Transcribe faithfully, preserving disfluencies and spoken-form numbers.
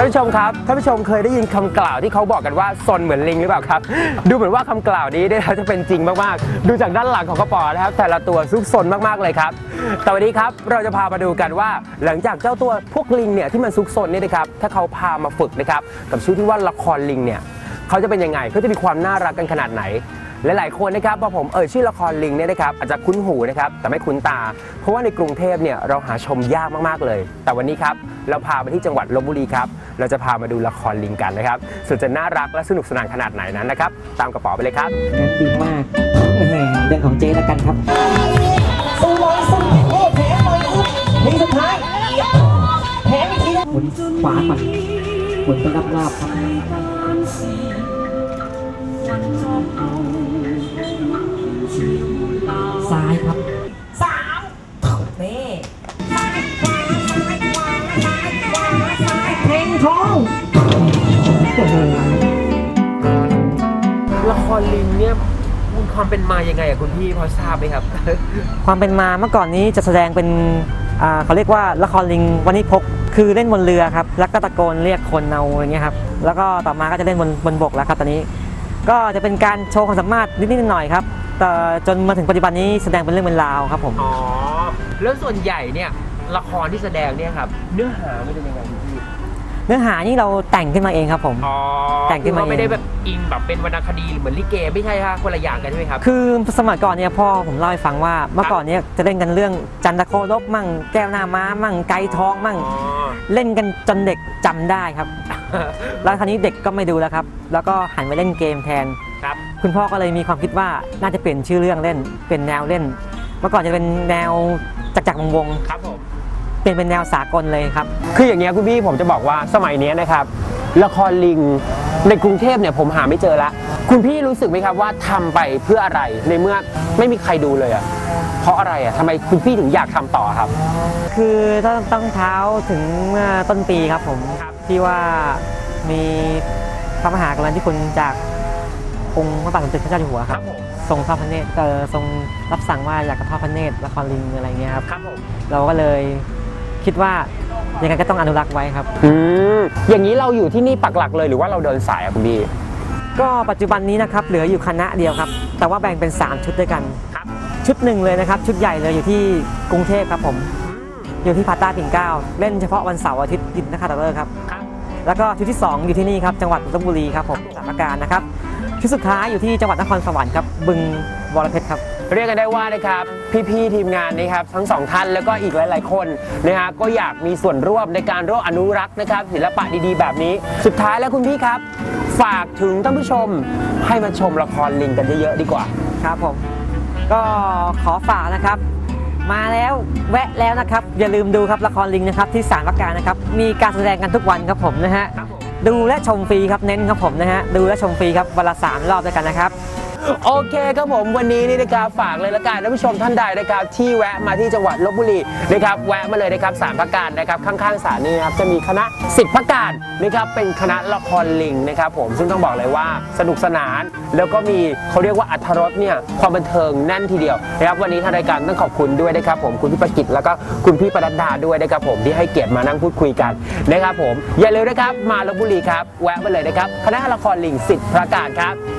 านผู้ชมครับท่านผู้ชมเคยได้ยินคำกล่าวที่เขาบอกกันว่าซนเหมือนลิงหรือเปล่าครับดูเหมือนว่าคำกล่าวนี้ได้แล้วจะเป็นจริงมากๆดูจากด้านหลังของกระป๋อนะครับแต่ละตัวซุกซนมากๆเลยครับแต่วันนี้ครับเราจะพามาดูกันว่าหลังจากเจ้าตัวพวกลิงเนี่ยที่มันซุกซนนี่นะครับถ้าเขาพามาฝึกนะครับกับชื่อที่ว่าละครลิงเนี่ยเขาจะเป็นยังไงเขาจะมีความน่ารักกันขนาดไหนหลายๆคนนะครับพอผมเอ่ยชื่อละครลิงเนี่ยนะครับอาจจะคุ้นหูนะครับแต่ไม่คุ้นตาเพราะว่าในกรุงเทพเนี่ยเราหาชมยากมากๆเลยแต่วันนี้ครับเราพาไปที่จังหวัดลพบุรีครับเราจะพามาดูละครลิงกันนะครับส่วนจะน่ารักและสนุกสนานขนาดไหนนั้นนะครับตามกระป๋อไปเลยครับดีมากแหมเรื่องของเจ๊แล้วกันครับสู้ร้อยสู้โอ้แผลไปทีสุดท้ายแผลอีกทีหมุนขวาก่อนหมุนเป็นรอบๆครับซ้ายครับสามนี่เพลงทองละครลิงเนี่ยมีความเป็นมายังไงอะคุณพี่พอทราบไหมครับความเป็นมาเมื่อก่อนนี้จะแสดงเป็นเขาเรียกว่าละครลิงวันิพกคือเล่นบนเรือครับแล้วก็ตะโกนเรียกคนเอาอย่างเงี้ยครับแล้วก็ต่อมาก็จะเล่นบนบนบกแล้วครับตอนนี้ก็จะเป็นการโชว์ความสามารถนิดๆหน่อยๆครับแต่จนมาถึงปัจจุบันนี้แสดงเป็นเรื่องเป็นราวครับผมอ๋อแล้วส่วนใหญ่เนี่ยละครที่แสดงเนี่ยครับเนื้อหามันเป็นยังไงพี่เนื้อหานี่เราแต่งขึ้นมาเองครับผมอ๋อแต่งขึ้นมาเองไม่ได้แบบอิงแบบเป็นวรรณคดีเหมือนลิเกไม่ใช่ค่ะคนละอย่างกันใช่ไหมครับคือสมัยก่อนเนี่ยพ่อผมเล่าให้ฟังว่าเมื่อก่อนเนี่ยจะเล่นกันเรื่องจันทโคลบมั่งแก้วหน้าม้ามั่งไก่ทองมั่งเล่นกันจนเด็กจำได้ครับแล้วคราวนี้เด็กก็ไม่ดูแล้วครับแล้วก็หันไปเล่นเกมแทนครับคุณพ่อก็เลยมีความคิดว่าน่าจะเปลี่ยนชื่อเรื่องเล่นเป็นแนวเล่นเมื่อก่อนจะเป็นแนวจักรจักรวงศ์ครับผมเปลี่ยนเป็นแนวสากลเลยครับคืออย่างเงี้ยคุณพี่ผมจะบอกว่าสมัยนี้นะครับละครลิงในกรุงเทพเนี่ยผมหาไม่เจอละคุณพี่รู้สึกไหมครับว่าทำไปเพื่ออะไรในเมื่อไม่มีใครดูเลยอ่ะเพราะอะไรอ่ะทำไมคุณพี่ถึงอยากทำต่อครับคือต้องต้องเท้าถึงเมื่อต้นปีครับผมที่ว่ามีพระมหากรุณาธิคุณจากองค์พระบาทสมเด็จพระเจ้าอยู่หัวครับทรงทอดพระเนตรเออทรงรับสั่งว่าอยากจะทอดพระเนตรละครลิงอะไรเงี้ยครับเราก็เลยคิดว่ายังไงก็ต้องอนุรักษ์ไว้ครับอืมอย่างนี้เราอยู่ที่นี่ปักหลักเลยหรือว่าเราเดินสายอ่ะคุณพี่ก็ปัจจุบันนี้นะครับเหลืออยู่คณะเดียวครับแต่ว่าแบ่งเป็นสามชุดด้วยกันชุดหนึ่งเลยนะครับชุดใหญ่เลยอยู่ที่กรุงเทพครับผมอยู่ที่พาต้าปิ่นเกล้าเล่นเฉพาะวันเสาร์อาทิตย์หยุดนักขัตฤกษ์ครับแล้วก็ชุดที่สองอยู่ที่นี่ครับจังหวัดลพบุรีครับผมสถานการณ์นะครับชุดสุดท้ายอยู่ที่จังหวัดนครสวรรค์ครับบึงบรเพชรครับเรียกกันได้ว่านะครับพี่ๆทีมงานนะครับทั้งสองท่านแล้วก็อีกหลายๆคนนะฮะก็อยากมีส่วนร่วมในการร่วมอนุรักษ์นะครับศิลปะดีๆแบบนี้สุดท้ายแล้วคุณพี่ครับฝากถึงท่านผู้ชมให้มาชมละครลิงกันเยอะๆดีกว่าครับผมก็ขอฝากนะครับมาแล้วแวะแล้วนะครับอย่าลืมดูครับละครลิงนะครับที่ศาลพระการนะครับมีการแสดงกันทุกวันครับผมนะฮะดูและชมฟรีครับเน้นครับผมนะฮะดูและชมฟรีครับวันละสามรอบด้วยกันนะครับโอเคครับผมวันนี้นี่นะครับฝากเลยละกันท่านผู้ชมท่านใดนะครับที่แวะมาที่จังหวัดลพบุรีนะครับแวะมาเลยนะครับศาลพระการนะครับข้างๆศาลนี้นะครับจะมีคณะศิษย์พระการนะครับเป็นคณะละครลิงนะครับผมซึ่งต้องบอกเลยว่าสนุกสนานแล้วก็มีเขาเรียกว่าอรรถรสเนี่ยความบันเทิงแน่นทีเดียวนะครับวันนี้ทางรายการต้องขอบคุณด้วยนะครับผมคุณพี่ประกิตแล้วก็คุณพี่ปนัดดาด้วยนะครับผมที่ให้เกียรติมานั่งพูดคุยกันนะครับผมอย่าลืมนะครับมาลพบุรีครับแวะมาเลยนะครับคณะละครลิงศิษย์พระการครับ